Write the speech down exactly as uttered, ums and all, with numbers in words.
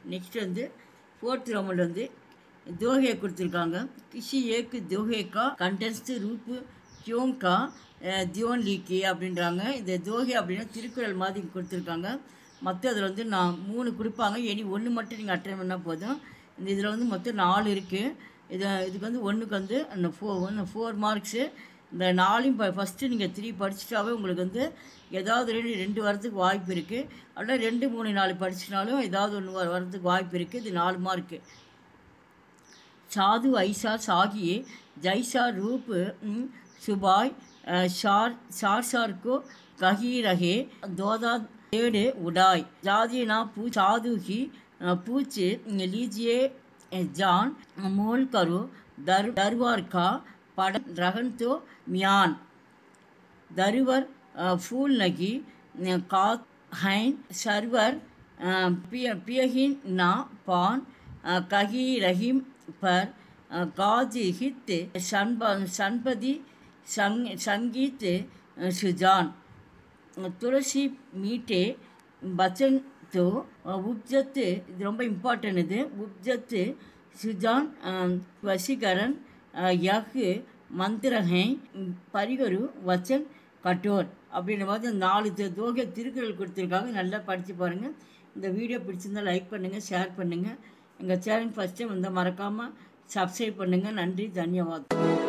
next வந்து fourth Roman வந்து दोहे கொடுத்திருக்காங்க किसी एक दोहे का कंटेंट्स रूप क्यों का दियोन लिखी அப்படின்றாங்க இந்த दोहे அப்படினா திருக்குறள் மாதிரி கொடுத்திருக்காங்க மொத்தம் வந்து நான் மூணு கொடுப்பாங்க இனி ஒன்று மட்டும் நீங்கள் அட்டெண்ட் பண்ணால் போதும் இந்த இதில் வந்து மொத்தம் நாலு இருக்குது இது இதுக்கு வந்து ஒன்றுக்கு வந்து அந்த ஃபோ ஒன்று ஃபோர் மார்க்ஸு இந்த நாளையும் இப்போ ஃபஸ்ட்டு நீங்கள் த்ரீ படிச்சிட்டாவே உங்களுக்கு வந்து ஏதாவது ரெண்டு ரெண்டு வரதுக்கு வாய்ப்பு இருக்குது அல்ல ரெண்டு மூணு நாலு படிச்சினாலும் ஏதாவது ஒன்று வரதுக்கு வாய்ப்பு இருக்குது இது நாலு மார்க்கு साधु ऐसा सागिए जैसा रूप सुबाय शार शार शार को कही रहे दोदा डेढ़ उड़ाई जादी ना पूछ साधु ही पूछ लीजिए जान मोल करो दर दरबार का पड़ रहन तो म्यान दरबार फूल लगी का हैं सरवर पिय पियहिन ना पान कही रहीम पर गाजी हित सनपदी संगीत सुजान तुलसी मीठे बचन तो उपजत रोम इम्पार्टेंट இது उपजत सुजान वशीकरण यह मंत्र हैं परिगरु वचन कठोर அப்படின்ற மாதிரி நாலு தோகை திருக்குறள் கொடுத்துருக்காங்க நல்லா படித்து பாருங்கள் இந்த வீடியோ பிடிச்சிருந்தால் லைக் பண்ணுங்கள் ஷேர் பண்ணுங்கள் எங்கள் சேனல் ஃபஸ்ட் டைம் வந்து மறக்காமல் சப்ஸ்கிரைப் பண்ணுங்கள் நன்றி தன்யவாதம்